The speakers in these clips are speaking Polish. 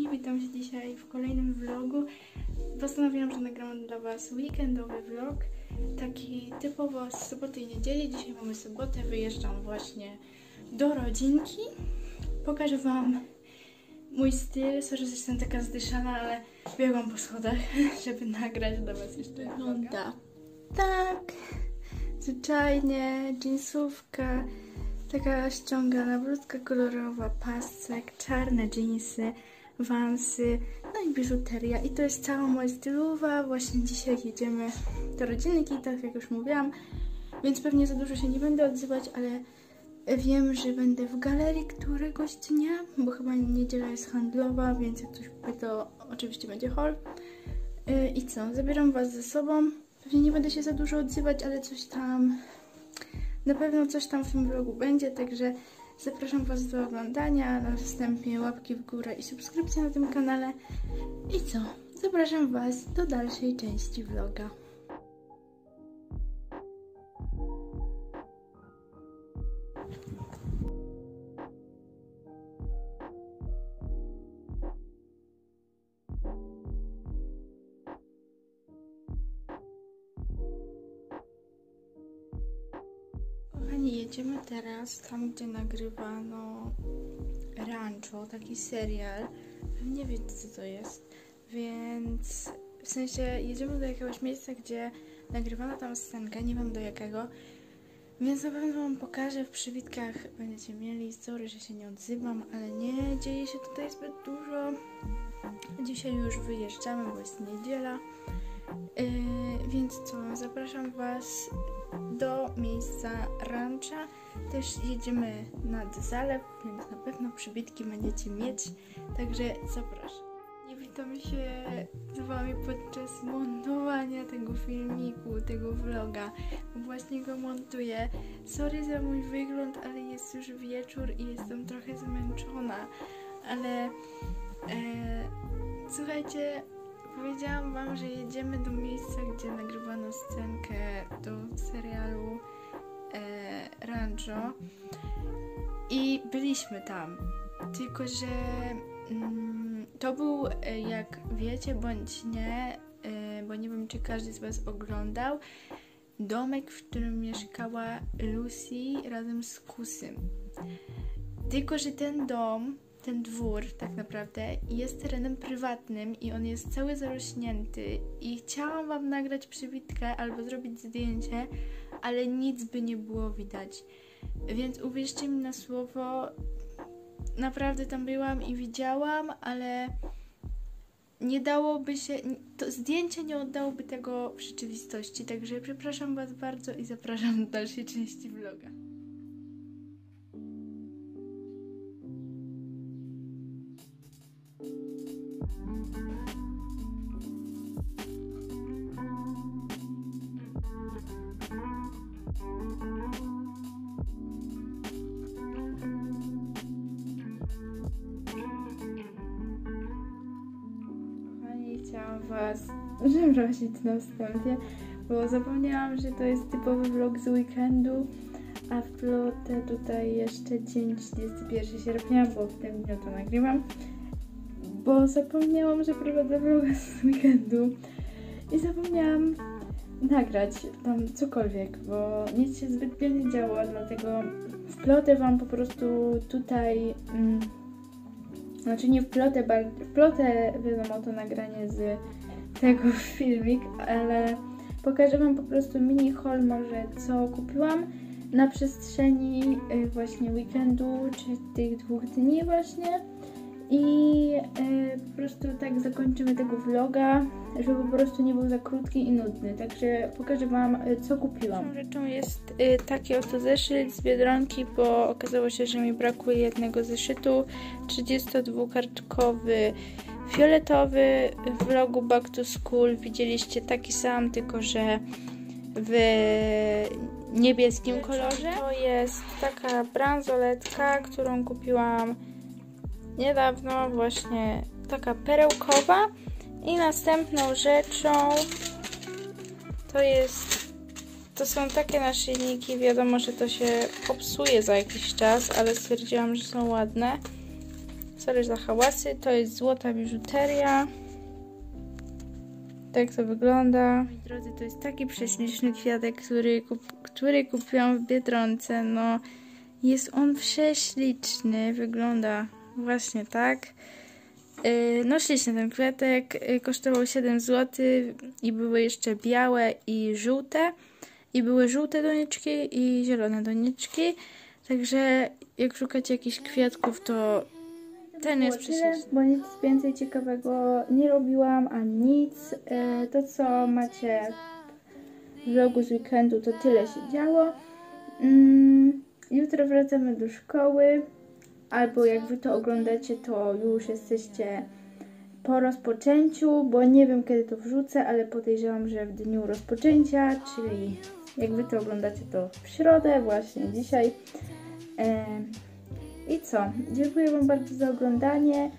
kochani, witam się dzisiaj w kolejnym vlogu. Postanowiłam, że nagram dla Was weekendowy vlog, taki typowo z soboty i niedzieli. Dzisiaj mamy sobotę, wyjeżdżam właśnie do rodzinki. Pokażę Wam mój styl. Sorry, że jestem taka zdyszana, ale biegłam po schodach, żeby nagrać dla Was jeszcze vloga. Tak, zwyczajnie, jeansówka, taka ściągana bluzka kolorowa, pasek, czarne jeansy, wansy, no i biżuteria. I to jest cała moja stylowa. Właśnie dzisiaj jedziemy do rodzinki, tak jak już mówiłam, więc pewnie za dużo się nie będę odzywać, ale wiem, że będę w galerii któregoś dnia, bo chyba niedziela jest handlowa, więc jak ktoś kupi, to oczywiście będzie haul. I co? Zabieram Was ze sobą. Pewnie nie będę się za dużo odzywać, ale coś tam, na pewno coś tam w tym vlogu będzie, także zapraszam Was do oglądania, na wstępie łapki w górę i subskrypcja na tym kanale. I co? Zapraszam Was do dalszej części vloga. Jedziemy teraz tam, gdzie nagrywano Rancho, taki serial. Nie wiecie, co to jest, więc w sensie jedziemy do jakiegoś miejsca, gdzie nagrywano tam scenkę, nie wiem do jakiego, więc na pewno Wam pokażę, w przywitkach będziecie mieli. Sorry, że się nie odzywam, ale nie dzieje się tutaj zbyt dużo. Dzisiaj już wyjeżdżamy, bo jest niedziela. Więc co, zapraszam Was do miejsca rancha. Też jedziemy nad zalew, więc na pewno przybitki będziecie mieć, także zapraszam. Nie witam się z Wami podczas montowania tego filmiku, tego vloga. Właśnie go montuję. Sorry za mój wygląd, ale jest już wieczór i jestem trochę zmęczona, ale słuchajcie, powiedziałam Wam, że jedziemy do miejsca, gdzie nagrywano scenkę do serialu Rancho i byliśmy tam, tylko że to był, jak wiecie bądź nie, bo nie wiem, czy każdy z Was oglądał, domek, w którym mieszkała Lucy razem z Kusym. Tylko że ten dom, ten dwór tak naprawdę jest terenem prywatnym i on jest cały zarośnięty i chciałam Wam nagrać przybitkę albo zrobić zdjęcie, ale nic by nie było widać. Więc uwierzcie mi na słowo, naprawdę tam byłam i widziałam, ale nie dałoby się, to zdjęcie nie oddałoby tego w rzeczywistości, także przepraszam Was bardzo i zapraszam do dalszej części vloga. Chciałam Was przeprosić na wstępie, bo zapomniałam, że to jest typowy vlog z weekendu, a w plotę tutaj jeszcze dzień 31 sierpnia, bo w tym dniu to nagrywam, bo zapomniałam, że prowadzę vloga z weekendu i zapomniałam nagrać tam cokolwiek, bo nic się zbytnio nie działo, dlatego w plotę Wam po prostu tutaj znaczy nie w plotę wiadomo, to nagranie z tego filmik, ale pokażę Wam po prostu mini haul może, co kupiłam na przestrzeni właśnie weekendu, czy tych 2 dni właśnie, i po prostu tak zakończymy tego vloga, żeby po prostu nie był za krótki i nudny, także pokażę Wam, co kupiłam. Pierwszą rzeczą jest taki oto zeszyt z Biedronki, bo okazało się, że mi brakuje jednego zeszytu, 32-kartkowy, fioletowy. W vlogu Back to School widzieliście taki sam, tylko że w niebieskim kolorze. To jest taka bransoletka, którą kupiłam niedawno, właśnie taka perełkowa. I następną rzeczą to są takie naszyjniki. Wiadomo, że to się popsuje za jakiś czas, ale stwierdziłam, że są ładne. sorry za hałasy, to jest złota biżuteria. Tak to wygląda. Moi drodzy, to jest taki prześliczny kwiatek, który kupiłam w Biedronce. No, jest on prześliczny, wygląda właśnie tak. No śliczny ten kwiatek, kosztował 7 zł i były jeszcze białe i żółte. I były żółte doniczki i zielone doniczki. Także jak szukacie jakichś kwiatków, to ten jest prześliczny. Bo nic więcej ciekawego nie robiłam, ani nic. To co macie w vlogu z weekendu, to tyle się działo. Jutro wracamy do szkoły. Albo jak wy to oglądacie, to już jesteście po rozpoczęciu, bo nie wiem kiedy to wrzucę, ale podejrzewam, że w dniu rozpoczęcia, czyli jak wy to oglądacie, to w środę, właśnie dzisiaj. I co? Dziękuję wam bardzo za oglądanie.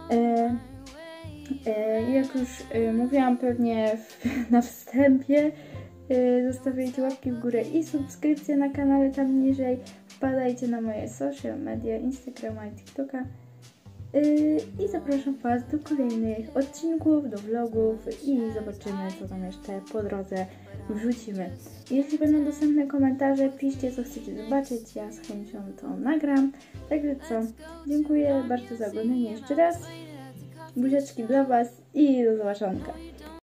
Jak już mówiłam pewnie na wstępie, zostawiajcie łapki w górę i subskrypcję na kanale tam niżej. Wpadajcie na moje social media, Instagrama i TikToka. I zapraszam was do kolejnych odcinków, do vlogów i zobaczymy, co tam jeszcze po drodze wrzucimy. Jeśli będą dostępne komentarze, piszcie, co chcecie zobaczyć, ja z chęcią to nagram. Także co, dziękuję bardzo za oglądanie jeszcze raz. Buziaczki dla was i do zobaczonka.